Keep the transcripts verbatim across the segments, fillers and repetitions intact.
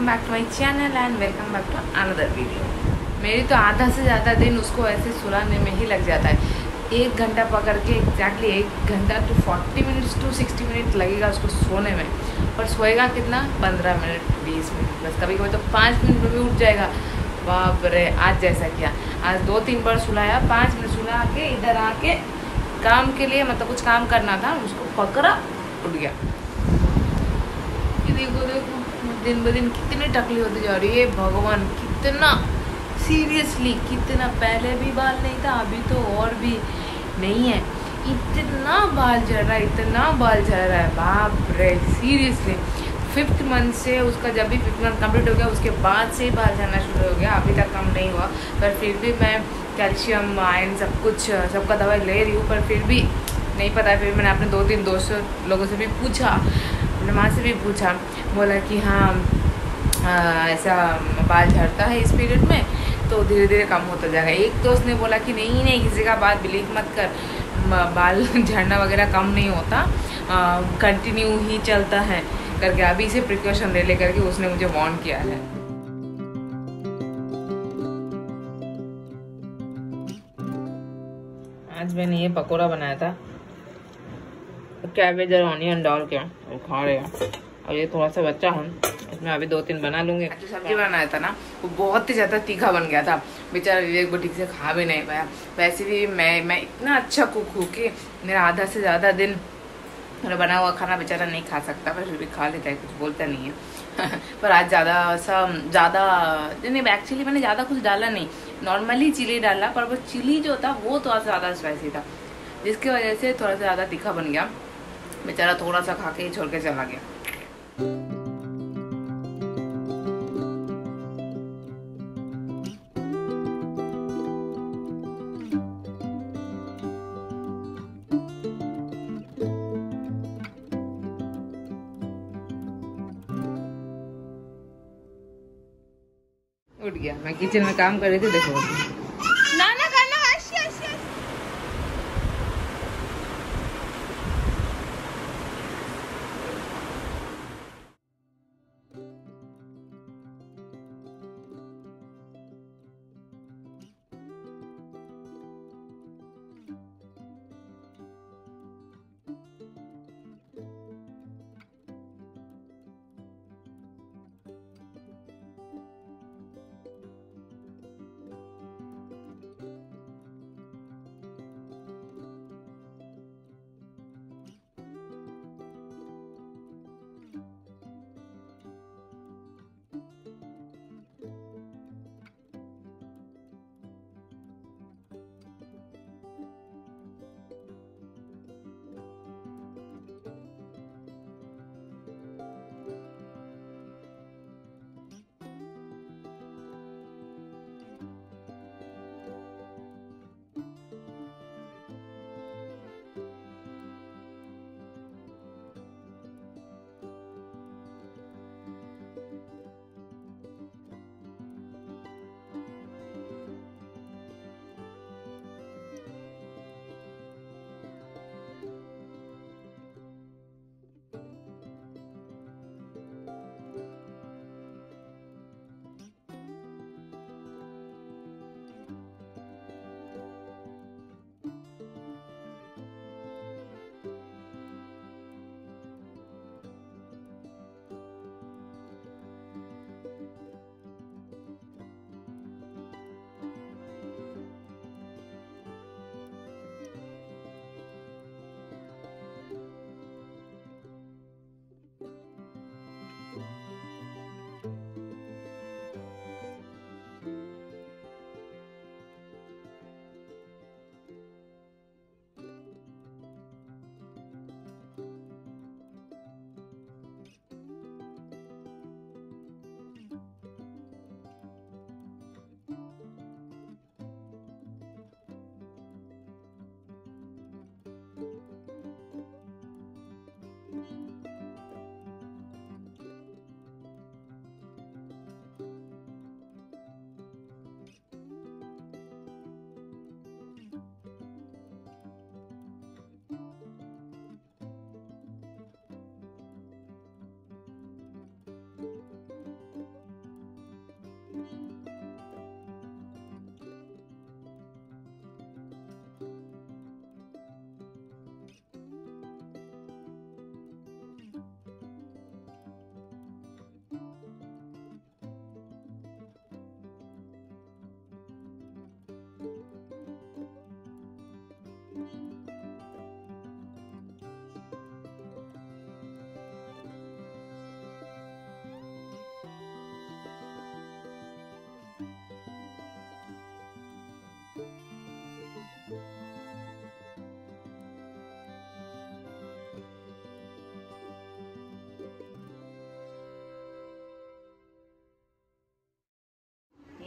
Welcome back to my channel and welcome back to another video. मेरी तो आधा से ज़्यादा दिन उसको ऐसे सुलाने में ही लग जाता है। एक घंटा पकड़ के एग्जैक्टली एक घंटा to forty minutes to sixty minute लगेगा उसको सोने में, पर सोएगा कितना पंद्रह मिनट बीस मिनट बस। कभी कभी तो पाँच मिनट में भी उठ जाएगा। बाप रे, आज जैसा किया, आज दो तीन बार सुलाया, पाँच मिनट सुला के इधर आके काम के लिए मतलब कुछ काम करना था, उसको पकड़ा उठ गया। देखो देखो दिन ब दिन कितनी टकली होती जा रही है। भगवान, कितना सीरियसली, कितना पहले भी बाल नहीं था, अभी तो और भी नहीं है। इतना बाल झड़ रहा है, इतना बाल झड़ रहा है, बाप रे सीरियसली। फिफ्थ मंथ से उसका, जब भी फिफ्थ मंथ कंप्लीट हो गया उसके बाद से ही बाल झड़ना शुरू हो गया। अभी तक कम नहीं हुआ, पर फिर भी मैं कैल्शियम आयरन सब कुछ सबका दवाई ले रही हूँ, पर फिर भी नहीं पता है। फिर मैंने अपने दो तीन दोस्तों लोगों से भी पूछा, अपने माँ से भी पूछा, बोला कि हाँ आ, ऐसा बाल झड़ता है इस पीरियड में, तो धीरे धीरे कम होता जाएगा। एक दोस्त ने बोला कि नहीं नहीं, किसी का बात बिलीव मत कर, बाल झड़ना वगैरह कम नहीं होता, कंटिन्यू ही चलता है करके। अभी से प्रिकॉशन ले ले करके उसने मुझे वार्न किया है। आज मैंने ये पकोड़ा बनाया था, कैबेज और ऑनियन डाल के, और खा रहे हैं। और ये थोड़ा सा बच्चा हूँ, इसमें अभी दो तीन बना लूंगी। जो सब्जी बनाया था ना, वो बहुत ही ज़्यादा तीखा बन गया था। बेचारा विवेक वो ठीक से खा भी नहीं पाया। वैसे भी मैं मैं इतना अच्छा कुक हूँ कि मेरा आधा से ज़्यादा दिन मेरा बना हुआ खाना बेचारा नहीं खा सकता, पर फिर भी खा लेता है, कुछ बोलता नहीं है। पर आज ज़्यादा सा ज़्यादा नहीं, एक्चुअली मैंने ज़्यादा कुछ डाला नहीं, नॉर्मली चिली डाला, पर वो चिली जो था वो थोड़ा सा ज़्यादा स्पाइसी था, जिसकी वजह से थोड़ा सा ज़्यादा तीखा बन गया। बेचारा थोड़ा सा खा के ही छोड़ के चला गया। उठ गया। मैं किचन में काम कर रही थी, देखो ना ना करना।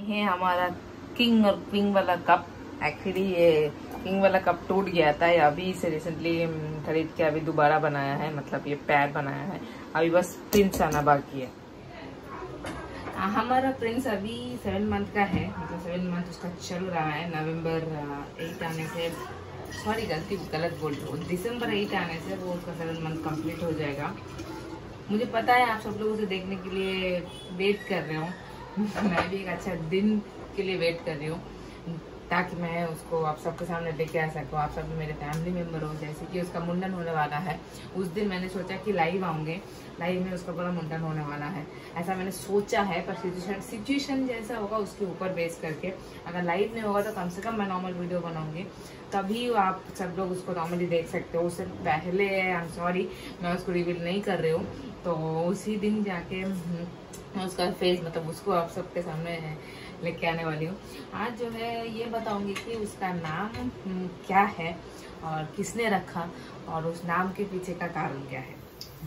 है हमारा किंग और क्वीन वाला कप। एक्चुअली ये किंग वाला कप टूट गया था, अभी से रिसेंटली खरीद के अभी दोबारा बनाया है, मतलब ये पैर बनाया है। अभी बस प्रिंस आना बाकी है। हमारा प्रिंस अभी सेवन मंथ का है, मतलब सेवन मंथ उसका चल रहा है। नवंबर एट आने से, सॉरी गलती गलत बोल रही हूँ, दिसंबर एट आने से वो उसका सेवन मंथ कंप्लीट हो जाएगा। मुझे पता है आप सब लोग उसे देखने के लिए वेट कर रहे हो, मैं भी एक अच्छा दिन के लिए वेट कर रही हूँ ताकि मैं उसको आप सबके सामने लेके आ सकूँ। आप सब मेरे फैमिली मेम्बर हो, जैसे कि उसका मुंडन होने वाला है। उस दिन मैंने सोचा कि लाइव आऊँगे, लाइव में उसका बड़ा मुंडन होने वाला है, ऐसा मैंने सोचा है। पर सिचुएशन सिचुएशन जैसा होगा उसके ऊपर बेस करके, अगर लाइव नहीं होगा तो कम से कम मैं नॉर्मल वीडियो बनाऊंगी, तभी आप सब लोग उसको नॉर्मली देख सकते हो। उससे पहले आई एम सॉरी मैं उसको रिवील नहीं कर रही हूँ, तो उसी दिन जाके मैं उसका फेस, मतलब उसको आप सबके सामने लेके आने वाली हूँ। आज जो है ये बताऊंगी कि उसका नाम क्या है और किसने रखा और उस नाम के पीछे का कारण क्या है।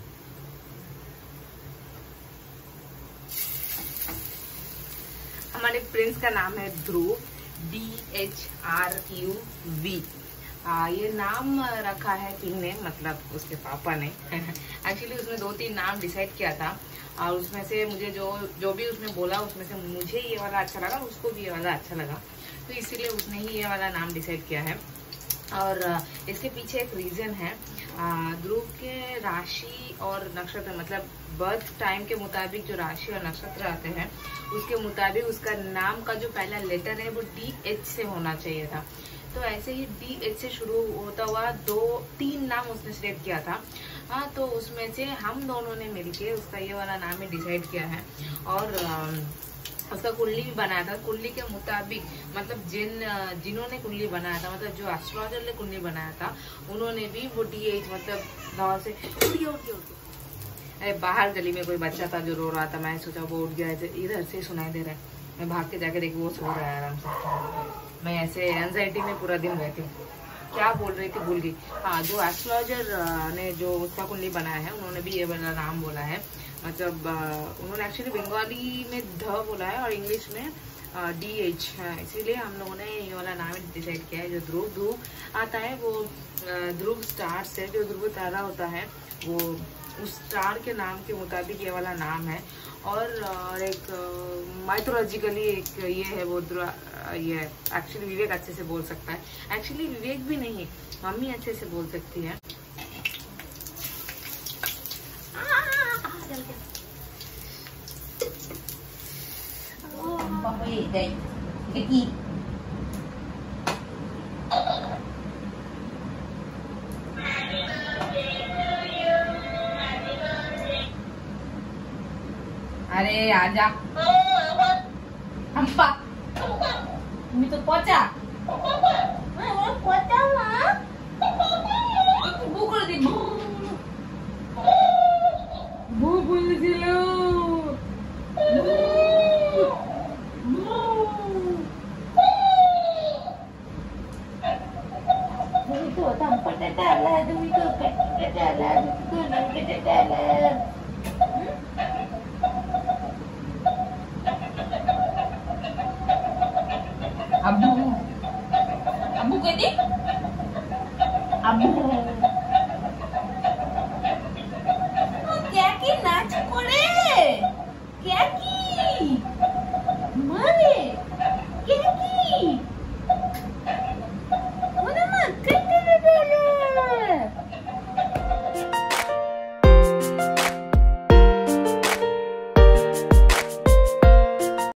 हमारे प्रिंस का नाम है Dhruv, D H R U V. ये नाम रखा है किंग ने, मतलब उसके पापा ने। एक्चुअली उसने दो तीन नाम डिसाइड किया था और उसमें से मुझे जो जो भी उसने बोला उसमें से मुझे ये वाला अच्छा लगा, उसको भी ये वाला अच्छा लगा, तो इसीलिए उसने ही ये वाला नाम डिसाइड किया है। और इसके पीछे एक रीजन है। ध्रुव के राशि और नक्षत्र, मतलब बर्थ टाइम के मुताबिक जो राशि और नक्षत्र आते हैं उसके मुताबिक उसका नाम का जो पहला लेटर है वो डी एच से होना चाहिए था। तो ऐसे ही डी एच से शुरू होता हुआ दो तीन नाम उसने सिलेक्ट किया था। हाँ, तो उसमें से हम दोनों ने मिलके उसका ये वाला नाम ही डिसाइड किया है। और उसका कुंडली भी बनाया था, कुंडली के मुताबिक, मतलब जिन जिन्होंने कुंडली बनाया था, मतलब जो एस्ट्रोलॉजर ने कुंडली बनाया था, उन्होंने भी वो डी एच, मतलब नौ से उठ गया उठ गया उठ गया। अरे बाहर गली में कोई बच्चा था जो रो रहा था, मैं सोचा वो उठ गया, इधर से सुनाई दे रहा है। मैं भाग के जाके देखी वो सो रहा है आराम से। मैं ऐसे एंजाइटी में पूरा दिन रहती हूँ। क्या बोल रही थी भूल गई। हाँ, जो एस्ट्रोलॉजर ने जो उसका कुंडली बनाया है उन्होंने भी ये वाला नाम बोला है, मतलब उन्होंने एक्चुअली बंगाली में ध बोला है और इंग्लिश में डी एच है, इसीलिए हम लोगों ने ये वाला नाम डिसाइड किया है। जो ध्रुव ध्रुव आता है वो ध्रुव स्टार से, जो ध्रुव तारा होता है वो उस स्टार के नाम के मुताबिक ये वाला नाम है। और, और एक माइथोलॉजिकली एक ये है वो ये एक्चुअली विवेक अच्छे से बोल सकता है। एक्चुअली विवेक भी नहीं, मम्मी अच्छे से बोल सकती है। अरे आजा अम्पा, मी तो पहुंचा पहुंचा भू कर दी भू भू बोल दिलो तो हम पटा ला तुम तो पटा ला तो ना पटा ला। अबू अबू कहती अबू